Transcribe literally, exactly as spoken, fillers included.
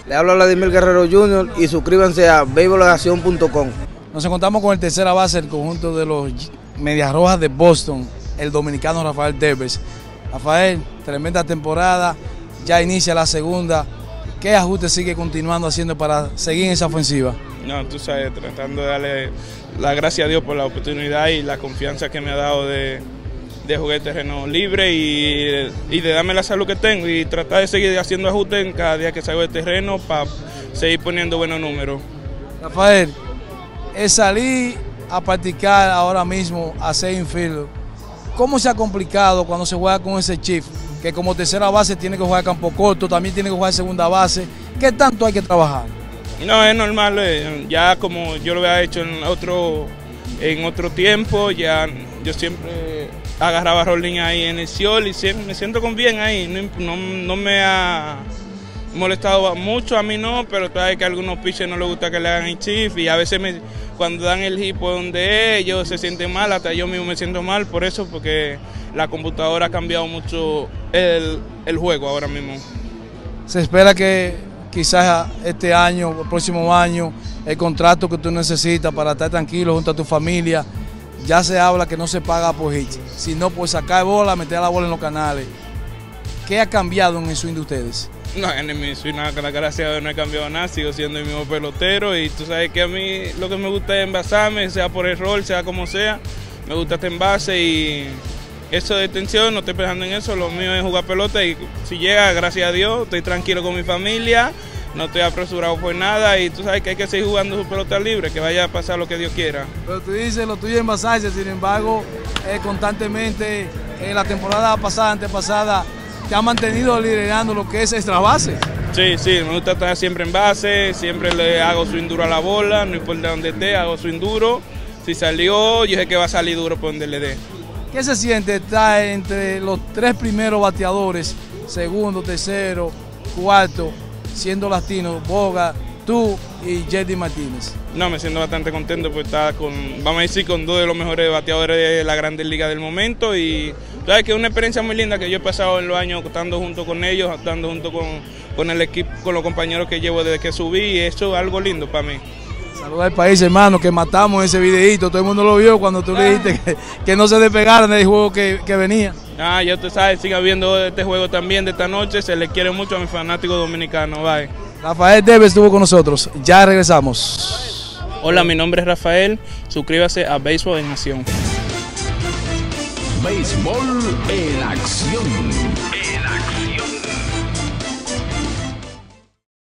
Le habla Vladimir Guerrero junior y suscríbanse a béisbol acción punto com. Nos encontramos con el tercera base del conjunto de los Medias Rojas de Boston, el dominicano Rafael Devers. Rafael, tremenda temporada, ya inicia la segunda. ¿Qué ajuste sigue continuando haciendo para seguir en esa ofensiva? No, tú sabes, tratando de darle la gracia a Dios por la oportunidad y la confianza que me ha dado de, de jugar terreno libre y, y de darme la salud que tengo y tratar de seguir haciendo ajustes en cada día que salgo de terreno para seguir poniendo buenos números. Rafael, es salir a practicar ahora mismo a ser infield. ¿Cómo se ha complicado cuando se juega con ese chip? Que como tercera base tiene que jugar campo corto, también tiene que jugar segunda base. ¿Qué tanto hay que trabajar? No, es normal, eh, ya como yo lo había hecho en otro, en otro tiempo, ya yo siempre agarraba rolling ahí en el Ciol y siempre me siento con bien ahí, no, no, no me ha molestado mucho, a mí no, pero sabes que a algunos pitchers no les gusta que le hagan el chip y a veces me, cuando dan el hit por donde ellos se sienten mal, hasta yo mismo me siento mal por eso, porque la computadora ha cambiado mucho el, el juego ahora mismo. Se espera que quizás este año, el próximo año, el contrato que tú necesitas para estar tranquilo junto a tu familia, ya se habla que no se paga por hit, sino por sacar bola, meter la bola en los canales. ¿Qué ha cambiado en el swing de ustedes? No, en mi swing, gracias a Dios no he cambiado nada, sigo siendo el mismo pelotero y tú sabes que a mí lo que me gusta es envasarme, sea por error, sea como sea, me gusta este envase y eso de tensión, no estoy pensando en eso, lo mío es jugar pelota y si llega, gracias a Dios, estoy tranquilo con mi familia, no estoy apresurado por nada y tú sabes que hay que seguir jugando su pelota libre, que vaya a pasar lo que Dios quiera. Pero tú dices lo tuyo es envasarse, sin embargo, eh, constantemente en la temporada pasada, antepasada, te ha mantenido liderando lo que es extra base. Sí, sí, me gusta estar siempre en base, siempre le hago swing duro a la bola, no importa dónde esté, hago swing duro. Si salió, yo sé que va a salir duro por donde le dé. ¿Qué se siente estar entre los tres primeros bateadores, segundo, tercero, cuarto, siendo latino, Boga, tú y J D Martínez? No, me siento bastante contento por estar con, vamos a decir, con dos de los mejores bateadores de la Grandes Ligas del momento y sabes que es una experiencia muy linda que yo he pasado en los años estando junto con ellos, estando junto con, con el equipo, con los compañeros que llevo desde que subí y eso es algo lindo para mí. Saludos al país, hermano, que matamos ese videito, todo el mundo lo vio cuando tú le dijiste que, que no se despegaran del juego que, que venía. Ah, ya tú sabes, siga viendo este juego también de esta noche, se les quiere mucho a mis fanáticos dominicanos, bye. Rafael Devers estuvo con nosotros, ya regresamos. Hola, mi nombre es Rafael, suscríbase a Béisbol en Acción. Béisbol en Acción.